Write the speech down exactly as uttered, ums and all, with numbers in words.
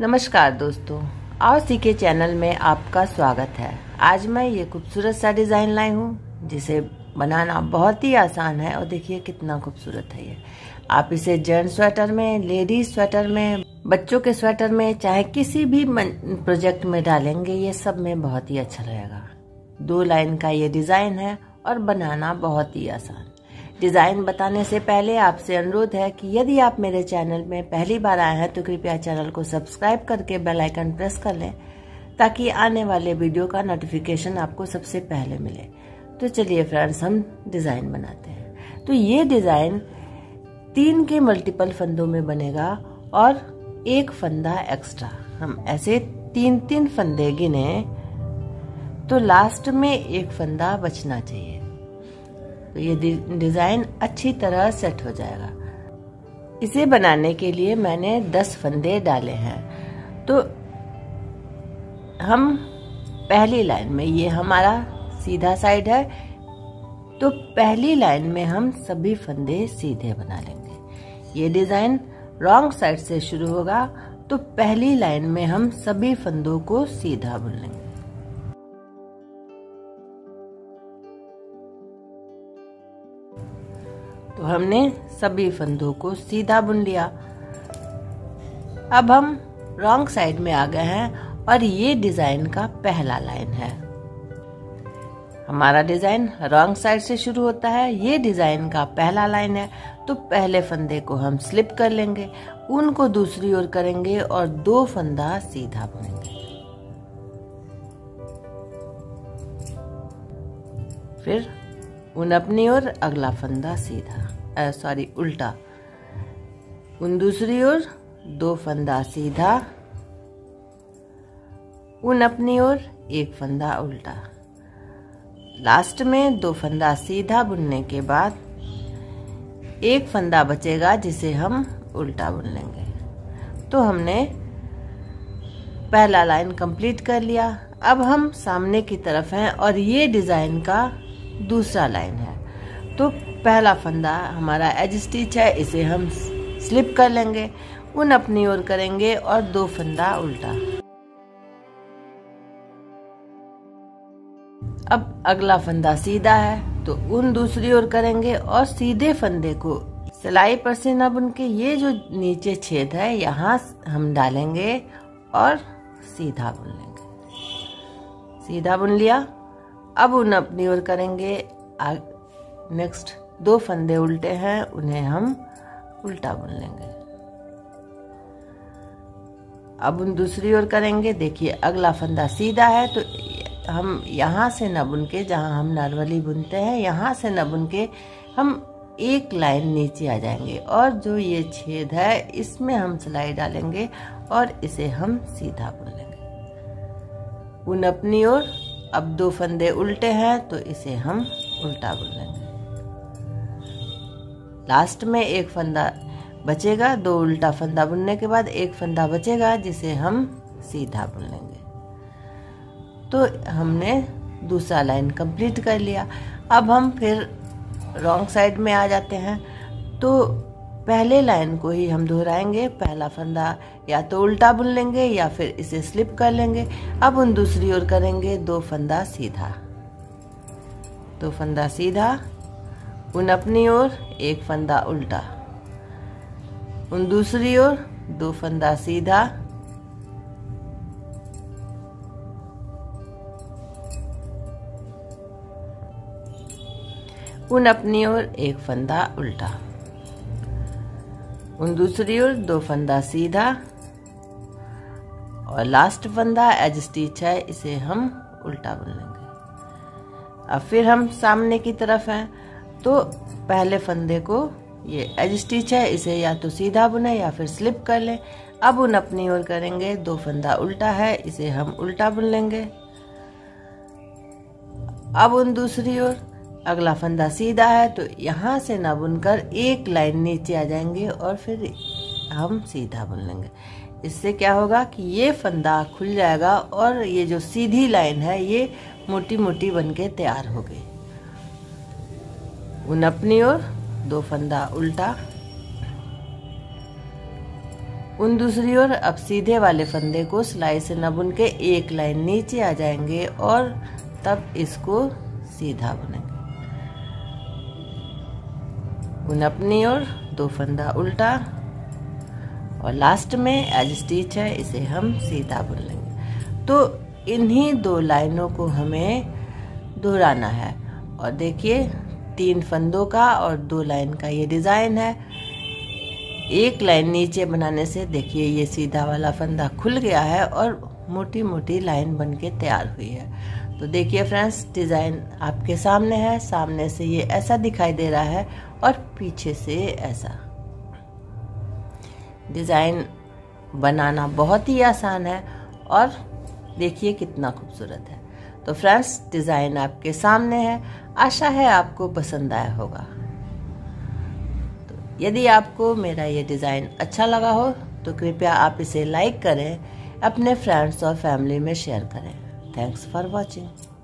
नमस्कार दोस्तों, आओ सीखे चैनल में आपका स्वागत है। आज मैं ये खूबसूरत सा डिज़ाइन लाई हूँ जिसे बनाना बहुत ही आसान है और देखिए कितना खूबसूरत है ये। आप इसे जेंट्स स्वेटर में, लेडीज स्वेटर में, बच्चों के स्वेटर में, चाहे किसी भी प्रोजेक्ट में डालेंगे ये सब में बहुत ही अच्छा रहेगा। दो लाइन का ये डिज़ाइन है और बनाना बहुत ही आसान। डिज़ाइन बताने से पहले आपसे अनुरोध है कि यदि आप मेरे चैनल में पहली बार आए हैं तो कृपया चैनल को सब्सक्राइब करके बेल आइकन प्रेस कर लें ताकि आने वाले वीडियो का नोटिफिकेशन आपको सबसे पहले मिले। तो चलिए फ्रेंड्स, हम डिज़ाइन बनाते हैं। तो ये डिज़ाइन तीन के मल्टीपल फंदों में बनेगा और एक फंदा एक्स्ट्रा। हम ऐसे तीन तीन फंदे गिने तो लास्ट में एक फंदा बचना चाहिए, तो ये डिज़ाइन अच्छी तरह सेट हो जाएगा। इसे बनाने के लिए मैंने दस फंदे डाले हैं। तो हम पहली लाइन में, ये हमारा सीधा साइड है, तो पहली लाइन में हम सभी फंदे सीधे बना लेंगे। ये डिज़ाइन रॉन्ग साइड से शुरू होगा, तो पहली लाइन में हम सभी फंदों को सीधा बुन लेंगे। तो हमने सभी फंदों को सीधा बुन लिया। अब हम रॉन्ग साइड में आ गए हैं और ये डिज़ाइन का पहला लाइन है। हमारा डिज़ाइन रॉन्ग साइड से शुरू होता है, ये डिज़ाइन का पहला लाइन है। तो पहले फंदे को हम स्लिप कर लेंगे, उनको दूसरी ओर करेंगे और दो फंदा सीधा बुनेंगे। फिर उन अपनी ओर अगला फंदा सीधा, सॉरी उल्टा, उन दूसरी ओर दो फंदा सीधा, उन अपनी ओर एक फंदा उल्टा। लास्ट में दो फंदा सीधा बुनने के बाद एक फंदा बचेगा जिसे हम उल्टा बुन लेंगे। तो हमने पहला लाइन कंप्लीट कर लिया। अब हम सामने की तरफ हैं और ये डिज़ाइन का दूसरा लाइन है। तो पहला फंदा हमारा एज स्टिच है, इसे हम स्लिप कर लेंगे, उन अपनी ओर करेंगे और दो फंदा उल्टा। अब अगला फंदा सीधा है, तो उन दूसरी ओर करेंगे और सीधे फंदे को सिलाई पर से न बुन के ये जो नीचे छेद है यहाँ हम डालेंगे और सीधा बुन लेंगे। सीधा बुन लिया। अब उन अपनी ओर करेंगे। नेक्स्ट दो फंदे उल्टे हैं, उन्हें हम उल्टा बुन लेंगे। अब उन दूसरी ओर करेंगे। देखिए अगला फंदा सीधा है, तो हम यहाँ से न बुन के, जहाँ हम नॉर्मली बुनते हैं यहाँ से न बुन के हम एक लाइन नीचे आ जाएंगे और जो ये छेद है इसमें हम सिलाई डालेंगे और इसे हम सीधा बुन लेंगे। उन अपनी ओर। अब दो फंदे उल्टे हैं तो इसे हम उल्टा बुन लेंगे। लास्ट में एक फंदा बचेगा, दो उल्टा फंदा बुनने के बाद एक फंदा बचेगा जिसे हम सीधा बुन लेंगे। तो हमने दूसरा लाइन कंप्लीट कर लिया। अब हम फिर रॉन्ग साइड में आ जाते हैं, तो पहले लाइन को ही हम दोहराएंगे। पहला फंदा या तो उल्टा बुन लेंगे या फिर इसे स्लिप कर लेंगे। अब उन दूसरी ओर करेंगे, दो फंदा सीधा, दो फंदा सीधा, उन अपनी ओर एक फंदा उल्टा, उन दूसरी ओर दो फंदा सीधा, उन अपनी ओर एक फंदा उल्टा, उन दूसरी ओर दो फंदा सीधा और लास्ट फंदा एज स्टिच है, इसे हम उल्टा बुन लेंगे। अब फिर हम सामने की तरफ हैं, तो पहले फंदे को, ये एज स्टिच है, इसे या तो सीधा बुने या फिर स्लिप कर लें। अब उन अपनी ओर करेंगे, दो फंदा उल्टा है, इसे हम उल्टा बुन लेंगे। अब उन दूसरी ओर अगला फंदा सीधा है, तो यहाँ से ना बुनकर एक लाइन नीचे आ जाएंगे और फिर हम सीधा बुन लेंगे। इससे क्या होगा कि ये फंदा खुल जाएगा और ये जो सीधी लाइन है ये मोटी मोटी बनके तैयार हो गई। उन अपनी ओर दो फंदा उल्टा, उन दूसरी ओर अब सीधे वाले फंदे को सिलाई से न बुन के एक लाइन नीचे आ जाएंगे और तब इसको सीधा बुनेंगे। बुन अपनी ओर, दो फंदा उल्टा और लास्ट में एज स्टिच है इसे हम सीधा बुन लेंगे। तो इन्हीं दो लाइनों को हमें दोहराना है। और देखिए तीन फंदों का और दो लाइन का ये डिजाइन है। एक लाइन नीचे बनाने से देखिए ये सीधा वाला फंदा खुल गया है और मोटी मोटी लाइन बन के तैयार हुई है। तो देखिए फ्रेंड्स, डिजाइन आपके सामने है। सामने से ये ऐसा दिखाई दे रहा है और पीछे से ऐसा। डिजाइन बनाना बहुत ही आसान है और देखिए कितना खूबसूरत है। तो फ्रेंड्स, डिजाइन आपके सामने है। आशा है आपको पसंद आया होगा। तो यदि आपको मेरा ये डिजाइन अच्छा लगा हो तो कृपया आप इसे लाइक करें, अपने फ्रेंड्स और फैमिली में शेयर करें। Thanks for watching.